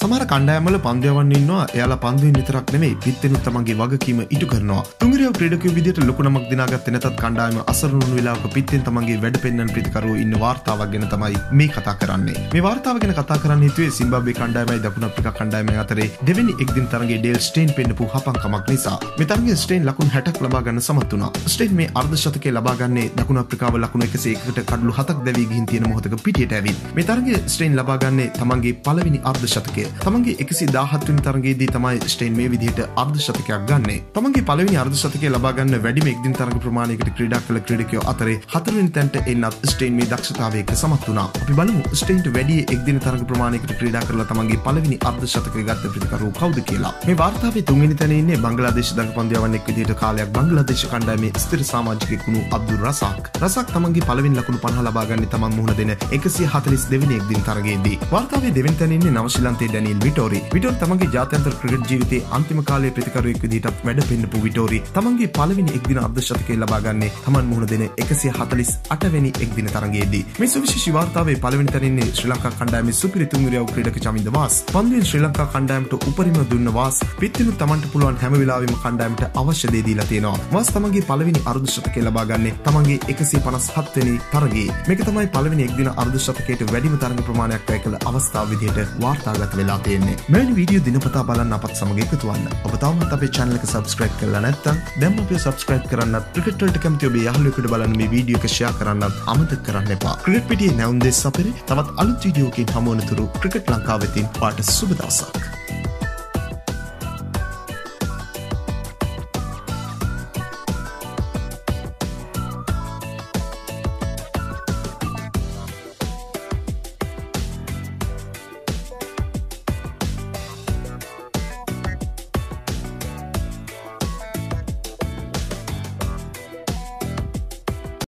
සමහර කණ්ඩායම්වල පන්දුයවන්න ඉන්නවා. එයාලා පන්දුවෙන් විතරක් නෙමෙයි පිත්තෙනුත් තමන්ගේ වගකීම ඉටු කරනවා. තුන්ගිරියව ක්‍රීඩකයෝ විදියට ලොකු නමක් දිනාගත්තේ නැතත් කණ්ඩායම අසරණ වුණු වෙලාවක පිත්තෙන් තමන්ගේ වැඩ පෙන්වන ප්‍රතිකරුවෝ ඉන්න වාර්තාවක් ගැන තමයි මේ කතා කරන්නේ. මේ වාර්තාව ගැන කතා කරන්න හිතුවේ සිම්බාබ්වේ කණ්ඩායමයි දකුණු අප්‍රිකා කණ්ඩායමයි අතරේ දෙවෙනි එක්දින තරගයේ ඩේල් ස්ටේන් පෙන්නපු හපංකමක් නිසා. මේ තරගයේ ස්ටේන් ලකුණු 60ක් ලබා ගන්න සමත් වුණා. ස්ටේන් මේ අර්ධ ශතකයේ ලබා ගන්නේ දකුණු අප්‍රිකාව ලකුණු 101කට කඩලු 7ක් දැවී ගිහින් තියෙන මොහොතක පිටියට ඇවිත්. මේ තරගයේ ස්ටේන් ලබා ගන්නේ තමන්ගේ පළවෙනි අර්ධ ශතකය. තමන්ගේ 117 වෙනි තරගයේදී තමයි ස්ටේන් මේ විදිහට අර්ධ ශතකයක් ගන්නෙ. තමන්ගේ පළවෙනි අර්ධ ශතකය ලබා ගන්න වැඩිම එක්දින තරග ප්‍රමාණයකට ක්‍රීඩා කළ ක්‍රීඩකයෝ අතරේ හතරවෙනි තැනට එන්නත් ස්ටේන් මේ දක්ෂතාවය එක්ක සමත් වුණා. අපි බලමු ස්ටේන්ට වැඩි එක්දින තරග ප්‍රමාණයකට ක්‍රීඩා කරලා තමන්ගේ පළවෙනි අර්ධ ශතකය ගත්ත ප්‍රතිකරුවෝ කවුද කියලා. මේ වාර්තාවේ තුන්වෙනි තැනේ ඉන්නේ බංග්ලාදේශ දඟපන්දියවන්නෙක් විදිහට කාලයක් බංග්ලාදේශ කණ්ඩායමේ ස්ථිර සමාජිකයෙක් වුණු අබ්දුල් රසාක්. රසාක් තමන්ගේ පළවෙනි ලකුණු 50 ලබා ගන්නේ තමන් මුහුණ දෙන 142 වෙනි එක්දින තරගයේදී. වාර්තාවේ දෙවෙනි තැනේ ඉන්නේ නව ශ්‍රී ලංකාවේ ඩැනියල් විටෝරි. විටෝරි තමන්ගේ ජාත්‍යන්තර ක්‍රිකට් ජීවිතයේ අන්තිම කාලයේ ප්‍රතිකරුවෙක් විදිහට වැඩ පෙන්නපු විටෝරි තමන්ගේ පළවෙනි එක්දින අර්ධ ශතකය ලබා ගන්නේ තමන් මුහුණ දෙන 148 වෙනි එක්දින තරගයේදී. මේ සුවිශේෂී වාර්තාවේ පළවෙනි තැනින් ඉන්නේ ශ්‍රී ලංකා කණ්ඩායමේ සුපිරි තුන්විරියව ක්‍රීඩක චමින්ද වාස්. පන්දුවෙන් ශ්‍රී ලංකා කණ්ඩායමට උපරිම දුන්න වාස් පිටිනුත් තමන්ට පුළුවන් හැම වෙලාවෙම කණ්ඩායමට අවශ්‍ය දේ දීලා තියෙනවා. වාස් තමන්ගේ පළවෙනි අර්ධ ශතකය ලබා ගන්නේ තමන්ගේ 157 වෙනි තරගයේ. මේක තමයි පළවෙනි එක්දින අර්ධ ශතකයට වැඩිම තරග ප්‍රමාණයක් වැය කළ අවස්ථාව විදිහට වාර්තාගත වෙලා තියෙන්නේ. මෙවැනි වීඩියෝ දිනපතා බලන්න අපත් සමග එකතු වෙන්න. ඔබ තවමත් අපේ channel එක subscribe කරලා නැත්නම් දැන්ම අපිව subscribe කරන්නත් ක්‍රිකට් වලට කැමති ඔබේ යාළුවෙකුට බලන්න මේ වීඩියෝ එක share කරන්නත් අමතක කරන්න එපා. ක්‍රිකට් පිටියේ නැවුම් දෙස් අපරේ තවත් අලුත් වීඩියෝ එකකින් හමු වනතුරු ක්‍රිකට් ලංකාව වෙතින් පාට සුබ දවසක්.